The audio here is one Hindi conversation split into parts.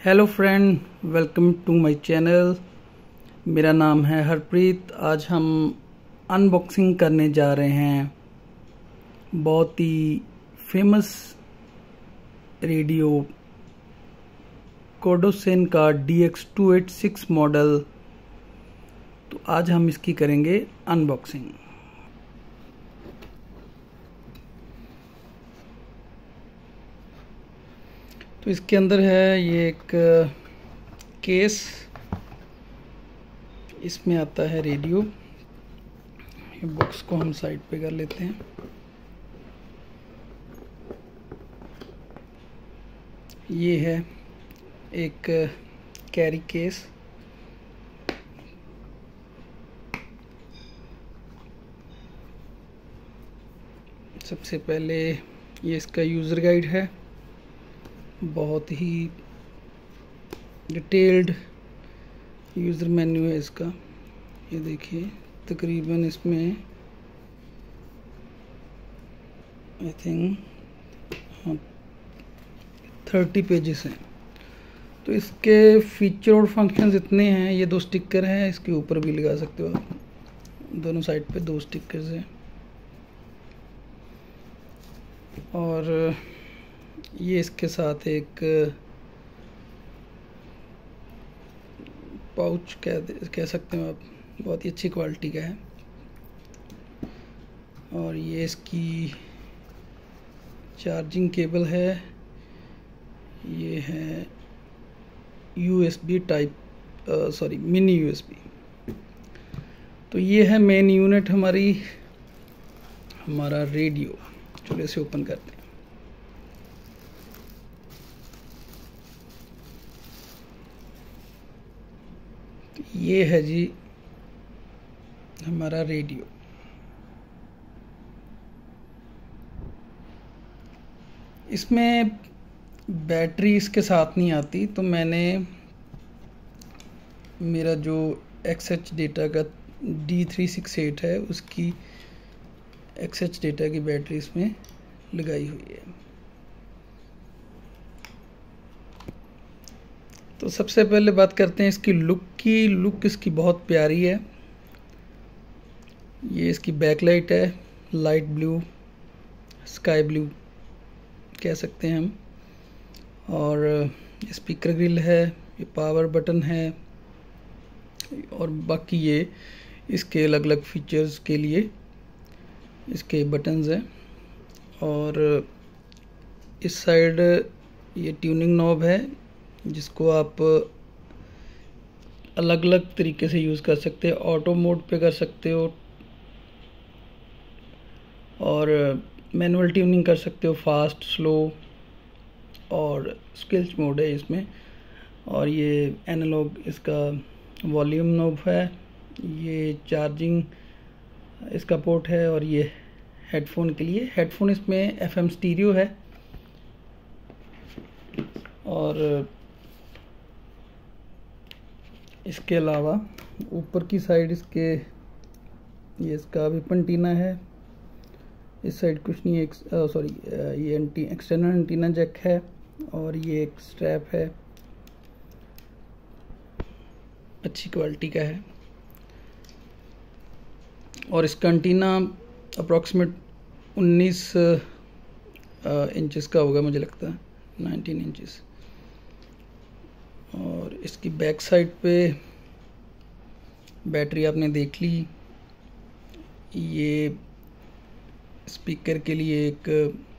Hello friend, welcome to my channel. मेरा नाम है हरप्रीत। आज हम अनबॉक्सिंग करने जा रहे हैं बहुत ही फेमस रेडियो कोडोसेन का DX286 मॉडल। तो आज हम इसकी करेंगे अनबॉक्सिंग। तो इसके अंदर है ये एक केस, इसमें आता है रेडियो। ये बॉक्स को हम साइड पे कर लेते हैं। ये है एक कैरी केस। सबसे पहले ये इसका यूज़र गाइड है, बहुत ही डिटेल्ड यूज़र मेन्यू है इसका। ये देखिए, तकरीबन इसमें आई थिंक 30 पेजेस हैं। तो इसके फीचर और फंक्शंस इतने हैं। ये 2 स्टिकर हैं, इसके ऊपर भी लगा सकते हो आप। दोनों साइड पे 2 स्टिकर्स हैं। और ये इसके साथ एक पाउच कह सकते हो आप, बहुत ही अच्छी क्वालिटी का है। और ये इसकी चार्जिंग केबल है। ये है USB टाइप, मिनी USB। तो ये है मेन यूनिट हमारा रेडियो। चलो इसे ओपन करते हैं। ये है जी हमारा रेडियो। इसमें बैटरी इसके साथ नहीं आती, तो मैंने मेरा जो XH डेटा का D368 है, उसकी XH डेटा की बैटरी इसमें लगाई हुई है। तो सबसे पहले बात करते हैं इसकी लुक की। लुक इसकी बहुत प्यारी है। ये इसकी बैकलाइट है, लाइट ब्लू, स्काई ब्लू कह सकते हैं हम। और स्पीकर ग्रिल है, ये पावर बटन है, और बाकी ये इसके अलग अलग फीचर्स के लिए इसके बटन्स हैं। और इस साइड ये ट्यूनिंग नॉब है, जिसको आप अलग अलग तरीके से यूज़ कर सकते हो। ऑटो मोड पे कर सकते हो, और मैनुअल ट्यूनिंग कर सकते हो, फास्ट, स्लो, और स्किल्स मोड है इसमें। और ये एनालॉग इसका वॉल्यूम नॉब है। ये चार्जिंग इसका पोर्ट है। और ये हेडफोन के लिए, हेडफोन इसमें FM स्टीरियो है। और इसके अलावा ऊपर की साइड ये इसका विपन एंटीना है। इस साइड कुछ नहीं है। ये एक्सटर्नल एंटीना जैक है। और ये एक स्ट्रैप है, अच्छी क्वालिटी का है। और इसका एंटीना अप्रॉक्सीमेट 19 इंचेस का होगा, मुझे लगता है 19 इंचेस। और इसकी बैक साइड पे बैटरी आपने देख ली। ये स्पीकर के लिए एक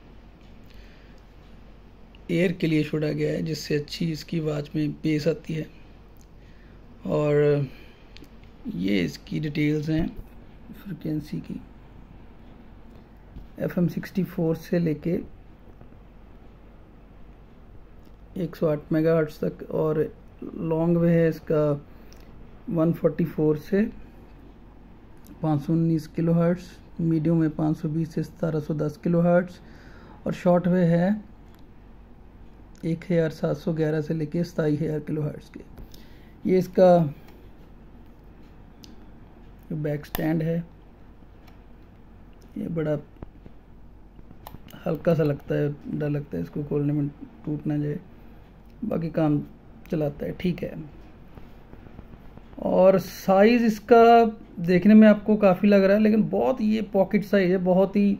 एयर के लिए छोड़ा गया है, जिससे अच्छी इसकी आवाज़ में बेस आती है। और ये इसकी डिटेल्स हैं फ्रिक्वेंसी की, FM 64 से लेके 108 मेगाहर्ट्ज़ तक। और लॉन्ग वे है इसका 144 से 519 किलोहर्ट्ज़, मीडियम में 520 से 1710 किलोहर्ट्ज़, और शॉर्ट वे है 1711 से लेके 27000 किलोहर्ट्ज़ के। ये इसका बैक स्टैंड है। ये बड़ा हल्का सा लगता है, डर लगता है इसको खोलने में टूट ना जाए। बाकी काम चलाता है, ठीक है। और साइज़ इसका देखने में आपको काफ़ी लग रहा है, लेकिन बहुत ये पॉकेट साइज़ है, बहुत ही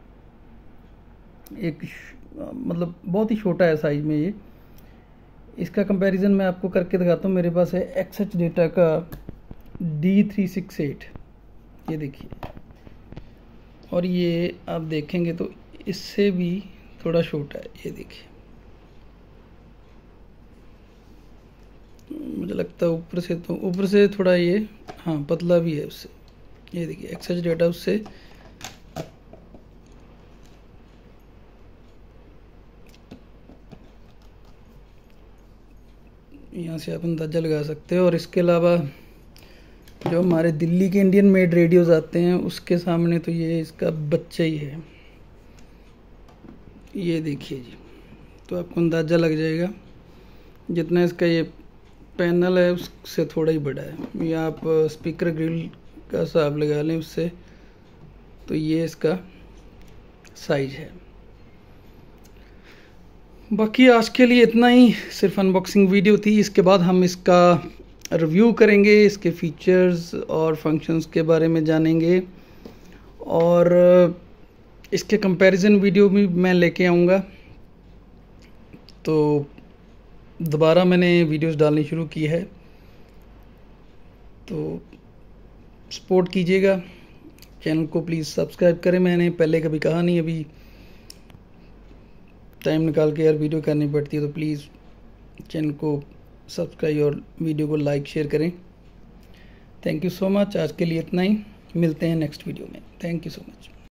मतलब बहुत ही छोटा है साइज़ में ये। इसका कंपैरिजन मैं आपको करके दिखाता हूँ। मेरे पास है XH डेटा का D368, ये देखिए, और ये आप देखेंगे तो इससे भी थोड़ा छोटा है, ये देखिए। मुझे लगता है ऊपर से थोड़ा ये हाँ पतला भी है उससे, ये देखिए XH डेटा उससे यहाँ से आप अंदाज़ा लगा सकते हो। और इसके अलावा जो हमारे दिल्ली के इंडियन मेड रेडियोस आते हैं उसके सामने तो ये इसका बच्चा ही है, ये देखिए जी। तो आपको अंदाज़ा लग जाएगा, जितना इसका ये पैनल है उससे थोड़ा ही बड़ा है। या आप स्पीकर ग्रिल का हिसाब लगा लें उससे, तो ये इसका साइज है। बाकी आज के लिए इतना ही, सिर्फ अनबॉक्सिंग वीडियो थी। इसके बाद हम इसका रिव्यू करेंगे, इसके फीचर्स और फंक्शंस के बारे में जानेंगे, और इसके कंपैरिजन वीडियो भी मैं लेके आऊँगा। तो दोबारा मैंने वीडियोस डालनी शुरू की है, तो सपोर्ट कीजिएगा। चैनल को प्लीज़ सब्सक्राइब करें। मैंने पहले कभी कहा नहीं, अभी टाइम निकाल के यार वीडियो करनी पड़ती है, तो प्लीज़ चैनल को सब्सक्राइब और वीडियो को लाइक शेयर करें। Thank you so much. आज के लिए इतना ही, मिलते हैं नेक्स्ट वीडियो में। Thank you so much.